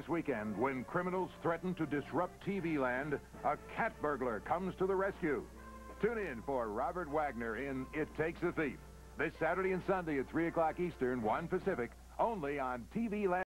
This weekend, when criminals threaten to disrupt TV land, a cat burglar comes to the rescue. Tune in for Robert Wagner in It Takes a Thief. This Saturday and Sunday at 3 o'clock Eastern, 1 Pacific, only on TV Land.